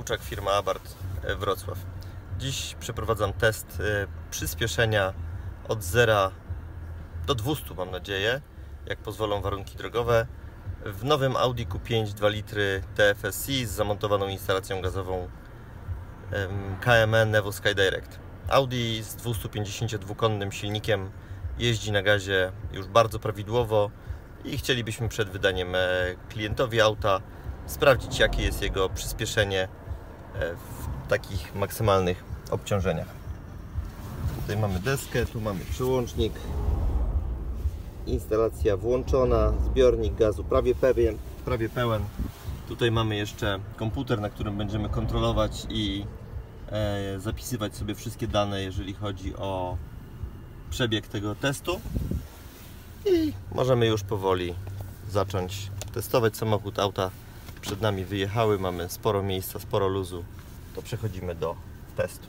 Buczak, firma Abarth, Wrocław. Dziś przeprowadzam test przyspieszenia od 0 do 200, mam nadzieję, jak pozwolą warunki drogowe, w nowym Audi Q5 2 litry TFSI z zamontowaną instalacją gazową KME Evo SkyDirect. Audi z 252-konnym silnikiem jeździ na gazie już bardzo prawidłowo i chcielibyśmy przed wydaniem klientowi auta sprawdzić, jakie jest jego przyspieszenie w takich maksymalnych obciążeniach. Tutaj mamy deskę, tu mamy przełącznik, instalacja włączona, zbiornik gazu prawie pełen. Tutaj mamy jeszcze komputer, na którym będziemy kontrolować i zapisywać sobie wszystkie dane, jeżeli chodzi o przebieg tego testu. I możemy już powoli zacząć testować samochód. Auta przed nami wyjechały, mamy sporo miejsca, sporo luzu. To przechodzimy do testu.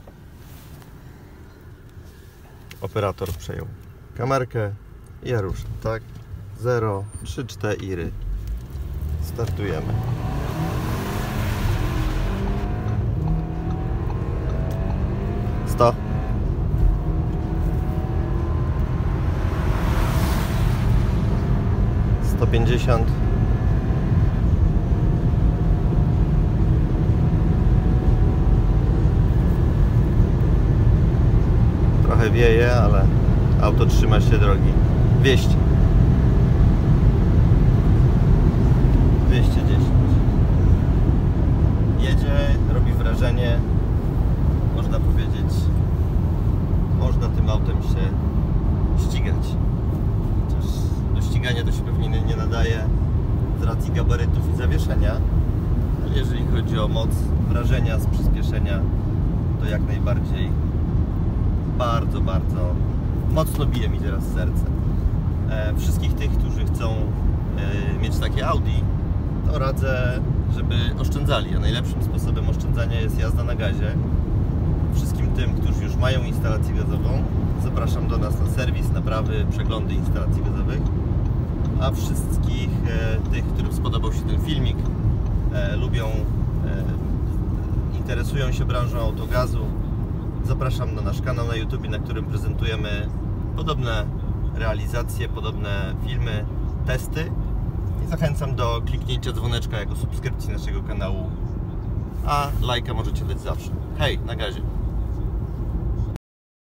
Operator przejął kamerkę i ja ruszam, tak? 0, 3, 4. Startujemy. Stop. Sto 50. Trochę wieje, ale auto trzyma się drogi. 200. 210. Jedzie, robi wrażenie. Można powiedzieć, można tym autem się ścigać. Chociaż do ścigania to się pewnie nie nadaje z racji gabarytów i zawieszenia. Ale jeżeli chodzi o moc wrażenia z przyspieszenia, to jak najbardziej bardzo mocno bije mi teraz serce. Wszystkich tych, którzy chcą mieć takie Audi, to radzę, żeby oszczędzali. A najlepszym sposobem oszczędzania jest jazda na gazie. Wszystkim tym, którzy już mają instalację gazową, zapraszam do nas na serwis, naprawy, przeglądy instalacji gazowych. A wszystkich tych, którym spodobał się ten filmik, lubią, interesują się branżą autogazu, zapraszam na nasz kanał na YouTube, na którym prezentujemy podobne realizacje, podobne filmy, testy. I zachęcam do kliknięcia dzwoneczka jako subskrypcji naszego kanału, a lajka możecie dać zawsze. Hej, na gazie!